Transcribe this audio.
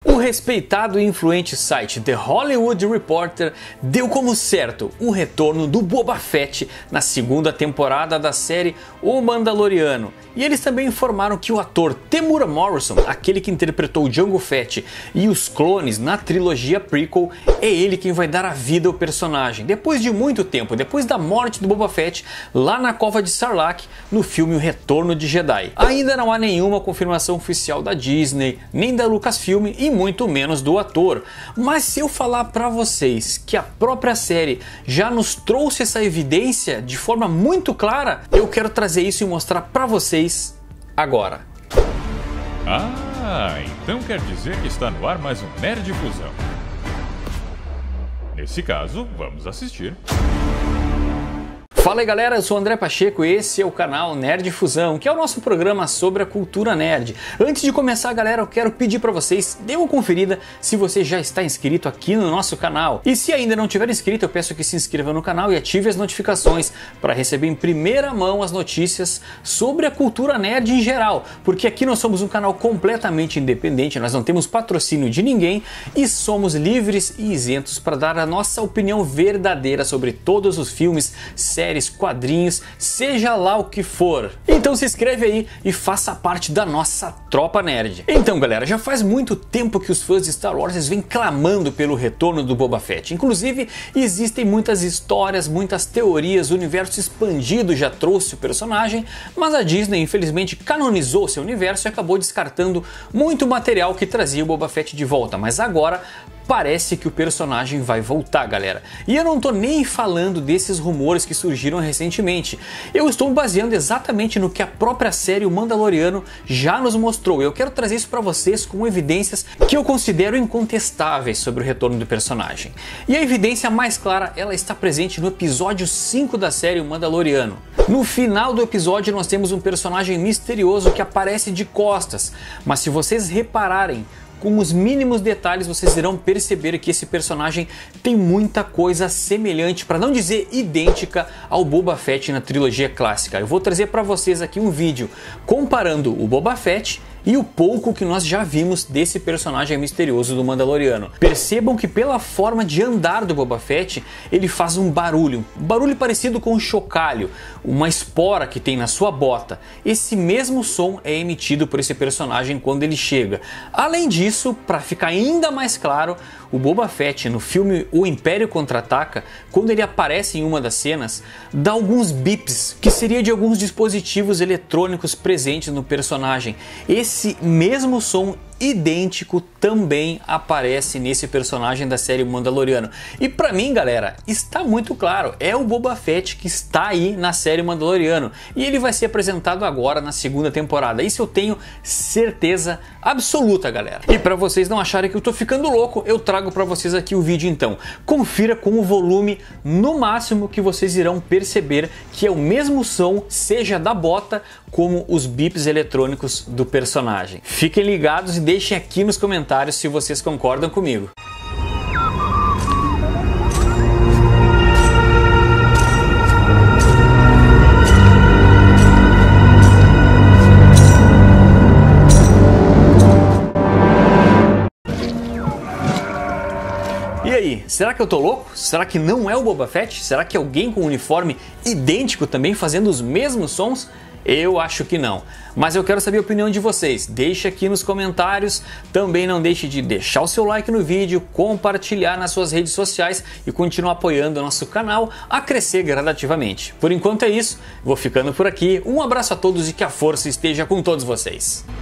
O respeitado e influente site The Hollywood Reporter deu como certo o retorno do Boba Fett na segunda temporada da série O Mandaloriano. E eles também informaram que o ator Temuera Morrison, aquele que interpretou Jango Fett e os clones na trilogia prequel, é ele quem vai dar a vida ao personagem, depois de muito tempo, depois da morte do Boba Fett lá na Cova de Sarlacc, no filme O Retorno de Jedi. Ainda não há nenhuma confirmação oficial da Disney, nem da Lucasfilm e muito menos do ator. Mas se eu falar pra vocês que a própria série já nos trouxe essa evidência de forma muito clara, eu quero trazer isso e mostrar pra vocês agora. Ah, então quer dizer que está no ar mais um Nerd Fusão. Nesse caso, vamos assistir. Fala aí galera, eu sou o André Pacheco e esse é o canal Nerd Fusão, que é o nosso programa sobre a cultura nerd. Antes de começar galera, eu quero pedir para vocês, dê uma conferida se você já está inscrito aqui no nosso canal. E se ainda não tiver inscrito, eu peço que se inscreva no canal e ative as notificações para receber em primeira mão as notícias sobre a cultura nerd em geral. Porque aqui nós somos um canal completamente independente, nós não temos patrocínio de ninguém e somos livres e isentos para dar a nossa opinião verdadeira sobre todos os filmes, séries, quadrinhos, seja lá o que for. Então se inscreve aí e faça parte da nossa tropa nerd. Então galera, já faz muito tempo que os fãs de Star Wars vêm clamando pelo retorno do Boba Fett. Inclusive existem muitas histórias, muitas teorias, o universo expandido já trouxe o personagem, mas a Disney infelizmente canonizou seu universo e acabou descartando muito material que trazia o Boba Fett de volta. Mas agora parece que o personagem vai voltar, galera. E eu não tô nem falando desses rumores que surgiram recentemente. Eu estou me baseando exatamente no que a própria série O Mandaloriano já nos mostrou. Eu quero trazer isso para vocês com evidências que eu considero incontestáveis sobre o retorno do personagem. E a evidência mais clara, ela está presente no episódio 5 da série O Mandaloriano. No final do episódio nós temos um personagem misterioso que aparece de costas, mas se vocês repararem com os mínimos detalhes, vocês irão perceber que esse personagem tem muita coisa semelhante, para não dizer idêntica, ao Boba Fett na trilogia clássica. Eu vou trazer para vocês aqui um vídeo comparando o Boba Fett e o pouco que nós já vimos desse personagem misterioso do Mandaloriano. Percebam que pela forma de andar do Boba Fett, ele faz um barulho parecido com um chocalho, uma espora que tem na sua bota. Esse mesmo som é emitido por esse personagem quando ele chega. Além disso, para ficar ainda mais claro, o Boba Fett no filme O Império Contra-Ataca, quando ele aparece em uma das cenas, dá alguns bips, que seria de alguns dispositivos eletrônicos presentes no personagem. Esse mesmo som idêntico também aparece nesse personagem da série Mandaloriano. E pra mim, galera, está muito claro, é o Boba Fett que está aí na série Mandaloriano. E ele vai ser apresentado agora na segunda temporada. Isso eu tenho certeza absoluta, galera. E pra vocês não acharem que eu tô ficando louco, eu trago pra vocês aqui o vídeo então. Confira com o volume no máximo que vocês irão perceber que é o mesmo som, seja da bota, como os bips eletrônicos do personagem. Fiquem ligados e deixem aqui nos comentários se vocês concordam comigo. E aí, será que eu tô louco? Será que não é o Boba Fett? Será que é alguém com um uniforme idêntico também fazendo os mesmos sons? Eu acho que não, mas eu quero saber a opinião de vocês, deixe aqui nos comentários, também não deixe de deixar o seu like no vídeo, compartilhar nas suas redes sociais e continuar apoiando o nosso canal a crescer gradativamente. Por enquanto é isso, vou ficando por aqui, um abraço a todos e que a força esteja com todos vocês.